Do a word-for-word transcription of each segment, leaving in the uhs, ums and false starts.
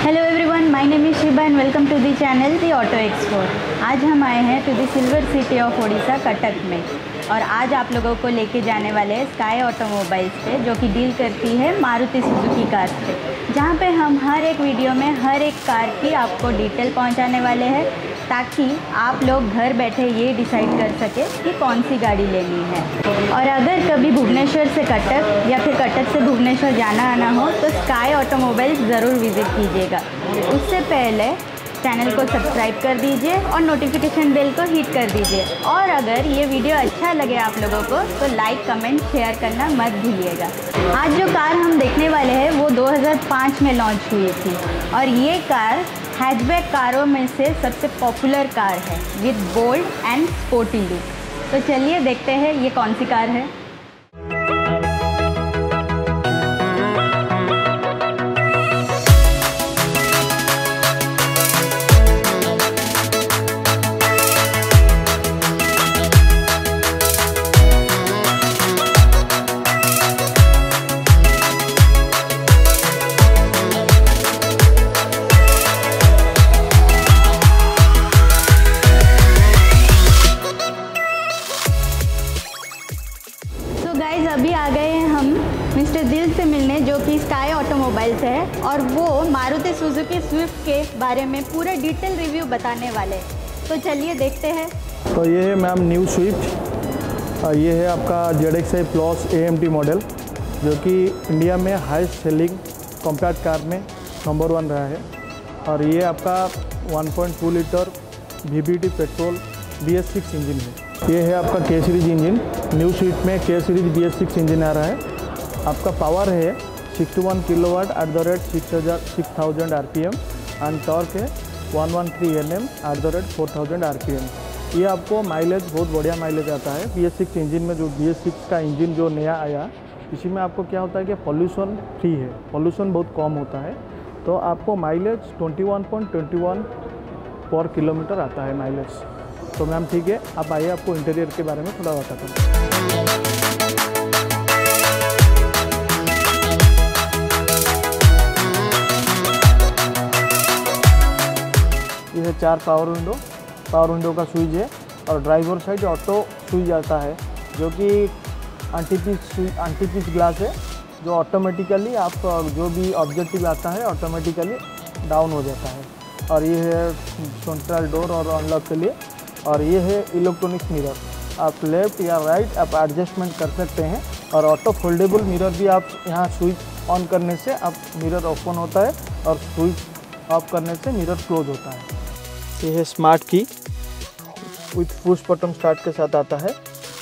Hello everyone, my name is Shiba and welcome to the channel the auto explore. आज हम आए हैं to the silver city of Odisha Cuttack में, और आज आप लोगों को लेके जाने वाले हैं स्काई ऑटोमोबाइल्स पे, जो कि डील करती है मारुति सुजुकी कार पे, जहाँ पे हम हर एक वीडियो में हर एक कार की आपको डिटेल पहुँचाने वाले हैं, ताकि आप लोग घर बैठे ये डिसाइड कर सके कि कौन सी गाड़ी लेनी है। और अगर कभी भुवनेश्वर से कटक या फिर कटक से भुवनेश्वर जाना आना हो तो स्काई ऑटोमोबाइल्स ज़रूर विज़िट कीजिएगा। उससे पहले चैनल को सब्सक्राइब कर दीजिए और नोटिफिकेशन बेल को हिट कर दीजिए। और अगर ये वीडियो अच्छा लगे आप लोगों को तो लाइक कमेंट शेयर करना मत भूलिएगा। आज जो कार हम देखने वाले हैं वो दो हज़ार पाँच में लॉन्च हुई थी, और ये कार हैचबैक कारों में से सबसे पॉपुलर कार है with bold and sporty look. तो चलिए देखते हैं ये कौन सी कार है। गाइज अभी आ गए हैं हम मिस्टर दिल से मिलने, जो कि स्काई ऑटोमोबाइल्स है, और वो मारुति सुजुकी स्विफ्ट के बारे में पूरा डिटेल रिव्यू बताने वाले। तो चलिए देखते हैं। तो ये है मैम न्यू स्विफ्ट, ये है आपका Z X I plus A M T model, जो कि इंडिया में हाईएस्ट सेलिंग कॉम्पैक्ट कार में नंबर वन रहा है। और ये आपका one point two litre V V T petrol B S six engine है। ये है आपका के सीरीज इंजन, न्यू स्विफ्ट में K series B S six engine आ रहा है। आपका पावर है sixty one kilowatt at the rate six हज़ार six thousand R P M, and torque है one one three N M at the rate four thousand R P M. ये आपको mileage बहुत बढ़िया माइलेज आता है बी एस सिक्स इंजन में। जो बी एस सिक्स का इंजन जो नया आया, इसी में आपको क्या होता है कि पॉल्यूशन फ्री है, पॉल्यूशन बहुत कम होता है। तो आपको mileage twenty one point twenty one पर किलोमीटर आता है माइलेज। तो मैम ठीक है, आप आइए, आपको इंटीरियर के बारे में थोड़ा बताता हूँ। ये है चार पावर विंडो, पावर विंडो का स्विच है, और ड्राइवर साइड ऑटो स्विच आता है, जो कि एंटीपीस एंटीपीस ग्लास है, जो ऑटोमेटिकली आप जो भी ऑब्जेक्टिव आता है ऑटोमेटिकली डाउन हो जाता है। और ये है सेंट्रल डोर और अनलॉक के लिए। और ये है इलेक्ट्रॉनिक्स मिरर, आप लेफ़्ट या राइट आप एडजस्टमेंट कर सकते हैं। और ऑटो फोल्डेबल मिरर भी आप यहाँ स्विच ऑन करने से आप मिरर ओपन होता है, और स्विच ऑफ करने से मिरर क्लोज होता है। ये है स्मार्ट की विथ पुश बटन स्टार्ट के साथ आता है।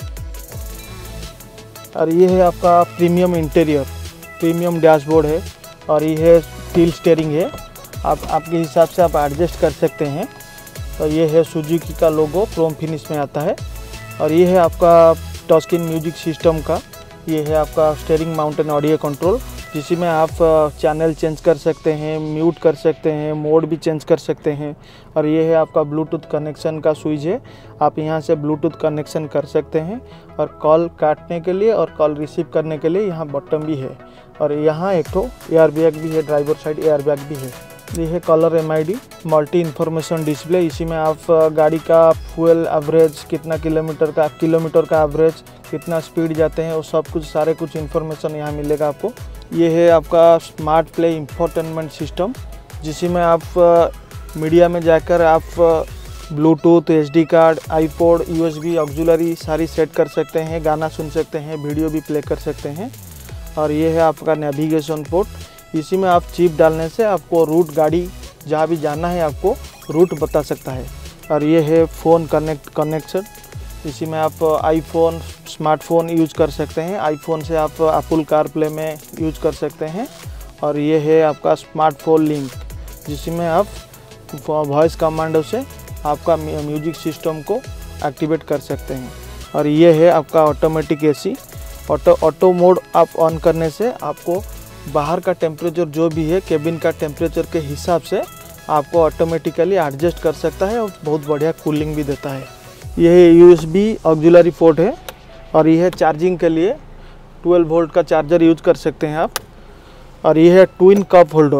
और ये है आपका प्रीमियम इंटीरियर, प्रीमियम डैशबोर्ड है, और ये है स्टील स्टीयरिंग है, आप आपके हिसाब से आप एडजस्ट कर सकते हैं। और ये है सुजुकी का लोगो क्रोम फिनिश में आता है। और ये है आपका टच स्क्रीन म्यूजिक सिस्टम का, ये है आपका स्टीयरिंग माउंटेन ऑडियो कंट्रोल, जिसमें आप चैनल चेंज कर सकते हैं, म्यूट कर सकते हैं, मोड भी चेंज कर सकते हैं। और ये है आपका ब्लूटूथ कनेक्शन का स्विच है, आप यहाँ से ब्लूटूथ कनेक्शन कर सकते हैं। और कॉल काटने के लिए और कॉल रिसीव करने के लिए यहाँ बटन भी है। और यहाँ एक तो एयर बैग भी है, ड्राइवर साइड एयर बैग भी है। ये है colour M I D multi information display, इसी में आप गाड़ी का फ्यूल एवरेज, कितना किलोमीटर का किलोमीटर का एवरेज, कितना स्पीड जाते हैं, वो सब कुछ सारे कुछ इन्फॉर्मेशन यहाँ मिलेगा आपको। ये है आपका स्मार्ट प्ले इंफोटेनमेंट सिस्टम, जिसमें आप मीडिया में जाकर आप Bluetooth, H D card, iPod, U S B, auxiliary सारी सेट कर सकते हैं, गाना सुन सकते हैं, वीडियो भी प्ले कर सकते हैं। और ये है आपका नेविगेशन पोर्ट, इसी में आप चिप डालने से आपको रूट, गाड़ी जहाँ भी जाना है आपको रूट बता सकता है। और ये है फ़ोन कनेक्ट कनेक्शन, इसी में आप आईफोन, स्मार्टफोन यूज कर सकते हैं, आईफोन से आप एप्पल कार प्ले में यूज कर सकते हैं। और ये है आपका स्मार्टफोन लिंक, जिसमें आप वॉइस कमांडो से आपका म्यूजिक सिस्टम को एक्टिवेट कर सकते हैं। और ये है आपका automatic AC, auto auto mode आप ऑन करने से आपको बाहर का टेम्परेचर जो भी है केबिन का टेम्परेचर के हिसाब से आपको ऑटोमेटिकली एडजस्ट कर सकता है, और बहुत बढ़िया कूलिंग भी देता है। यह U S B auxiliary port है, और यह है चार्जिंग के लिए ट्वेल्व वोल्ट का चार्जर यूज कर सकते हैं आप। और ये है ट्विन कप होल्डर,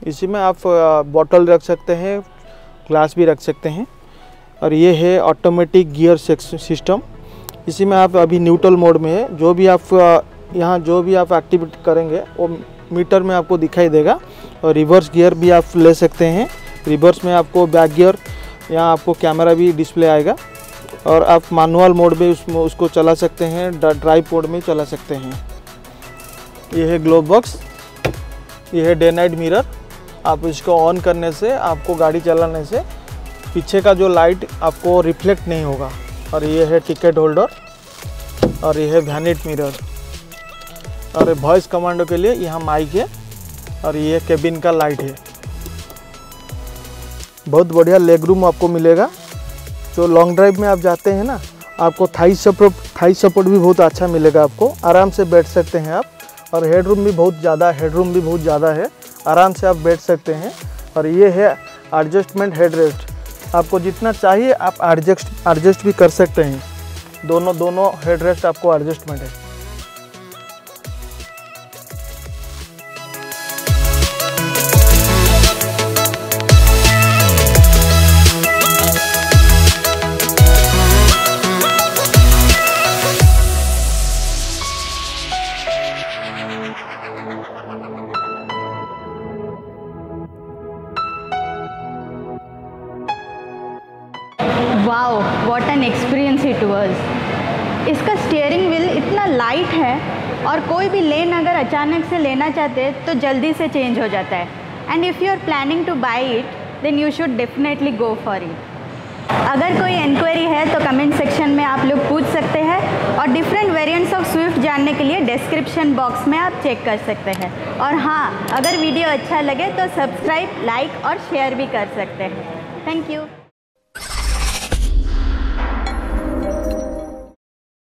इसी में आप बॉटल रख सकते हैं, ग्लास भी रख सकते हैं। और ये है ऑटोमेटिक गियर सिस्टम। इसी में आप अभी न्यूट्रल मोड में है, जो भी आप यहाँ जो भी आप एक्टिविटी करेंगे वो मीटर में आपको दिखाई देगा। और रिवर्स गियर भी आप ले सकते हैं। रिवर्स में आपको बैक गियर, यहाँ आपको कैमरा भी डिस्प्ले आएगा। और आप मैनुअल मोड में उसमें उसको चला सकते हैं, ड्राइव मोड में चला सकते हैं। ये है ग्लोव बॉक्स, ये है डे नाइट मिरर। आप इसको ऑन करने से आपको गाड़ी चलाने से पीछे का जो लाइट आपको रिफ्लेक्ट नहीं होगा। और ये है टिकट होल्डर, और ये है वैनिटी मिरर। और वॉइस कमांडो के लिए यहाँ माइक है, और ये केबिन का लाइट है। बहुत बढ़िया लेग रूम आपको मिलेगा। जो लॉन्ग ड्राइव में आप जाते हैं ना, आपको थाई सपोर्ट थाई सपोर्ट भी बहुत अच्छा मिलेगा। आपको आराम से बैठ सकते हैं आप। और हेड रूम भी बहुत ज़्यादा हेड रूम भी बहुत ज़्यादा है, आराम से आप बैठ सकते हैं। और ये है एडजस्टमेंट हेड रेस्ट, आपको जितना चाहिए आप एडजस्ट एडजस्ट भी कर सकते हैं। दोनों दोनों हेड रेस्ट आपको एडजस्टमेंट है। Wow, what an experience it was. इसका स्टीयरिंग व्हील इतना लाइट है और कोई भी लेन अगर अचानक से लेना चाहते हैं तो जल्दी से चेंज हो जाता है। And if you are planning to buy it then you should definitely go for it. अगर कोई इंक्वायरी है तो कमेंट सेक्शन में आप लोग पूछ सकते हैं। और डिफरेंट वेरिएंट्स ऑफ स्विफ्ट जानने के लिए डिस्क्रिप्शन बॉक्स में आप चेक कर सकते हैं। और हाँ, अगर वीडियो अच्छा लगे तो सब्सक्राइब, लाइक और शेयर भी कर सकते हैं। Thank you.